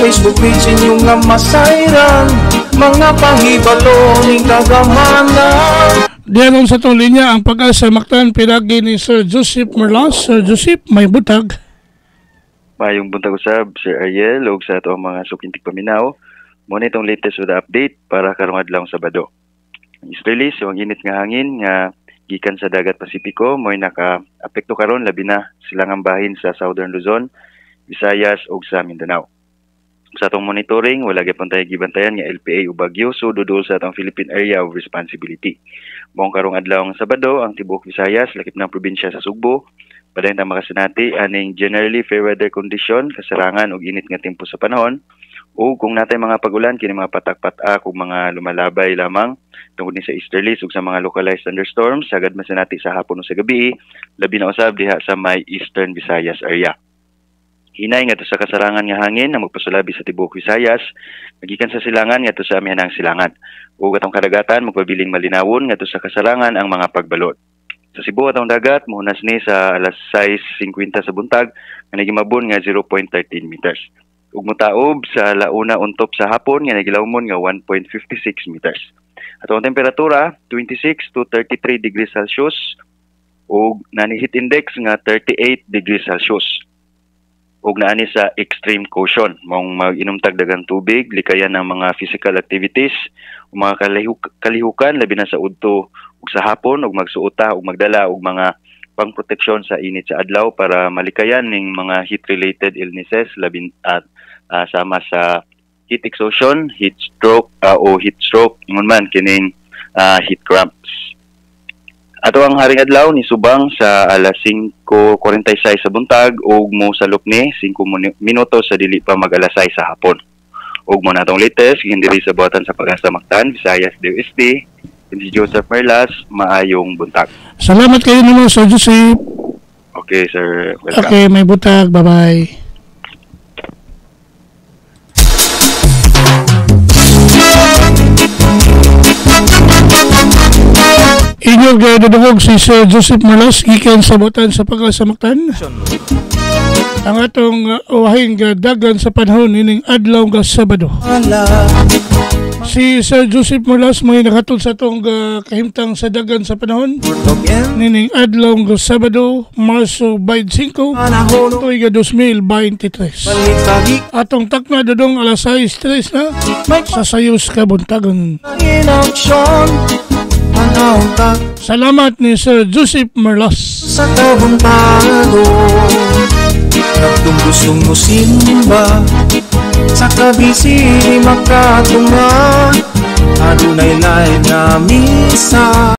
Facebook page inyo nga masayran, mga pahibalo ning kagamana. Diyan sa itong linya ang Pag-asa Mactan, pinagi ni Sir Joseph Merlas. Sir Joseph, may butag. Mayong buntag usab, Sir Ariel, o sa itong mga sukintig paminaw. Muna itong latest with update para karong adlaw Sabado. Ang Israelis, yung init nga hangin nga gikan sa dagat Pasipiko, mo'y naka-apekto karon labi na silangang bahin sa Southern Luzon, Visayas ug sa Mindanao. Sa atong monitoring, wala gyapon tayo gibantayan nga LPA o bagyo, so dudol sa atong Philippine Area of Responsibility. Buong karong adlaw Sabado, ang tibuok Visayas, lakip ng probinsya sa Sugbo, padayon ta makasinati aning generally fair weather condition, kasarangan ug init nga tempo sa panahon. O kung natay mga pagulan kini mga patak-patak ug mga lumalabay lamang tungod ni sa easterlies ug sa mga localized thunderstorms sagad masinati sa hapon o sa gabi, labi na usab diha sa may Eastern Visayas area. Hinay nga to sa kasarangan nga hangin na magpasulabi sa tibuok Visayas, magikan sa silangan nga to sa amihanang silangan. Ug atong kadagatan magpabiling malinawon nga to sa kasarangan ang mga pagbalot. Sa Cebu atong dagat mohunas ni sa alas 6:50 sa buntag nga nagimabon nga 0.13 meters. Ug mutaob sa launa untop sa hapon nga nagilawmon nga 1.56 meters. Ato ang temperatura 26 to 33 degrees Celsius ug nani heat index nga 38 degrees Celsius. Ug naani sa extreme caution, maong mag-inom tag daghang tubig, likayan ng mga physical activities, ug mga kalihukan labi na sa udto ug sa hapon ug magsuota ug magdala og mga pangproteksyon sa init sa adlaw para malikayan ning mga heat-related illnesses labing at sama sa heat exhaustion, heat stroke o heat stroke, ingon man kining heat cramps. Ato ang haring adlaw ni subang sa alas 5:46 sa buntag ug mo salop ni 5 minutos sa dili pa mag-alas 6 sa hapon. Ug mo natong latest diri sa buhatan sa Pag-asa Mactan, Visayas DOST. Si Joseph Merlas, maayong buntag. Salamat kayo naman, Sir Joseph. Okay, sir. Welcome. Okay, may butag. Bye-bye. Inyong dadadawag si Sir Joseph Merlas, gikan sa buhatan sa Pag-asa Mactan. Ang atong uwahing dagan sa panahon ining adlaw nga Sabado. Si Sir Joseph Merlas may nakatod sa itong kahimtang sa dagan sa panahon nining adlaw nga Sabado, Marso 25, tuig 2023. Atong takna dodong alas 6:03 na sa sayos kabuntagon. Salamat ni Sir Joseph Merlas. Sa kabuntagon nagtung gustong mo simba sa kabisi makatunga adunay lain na misa.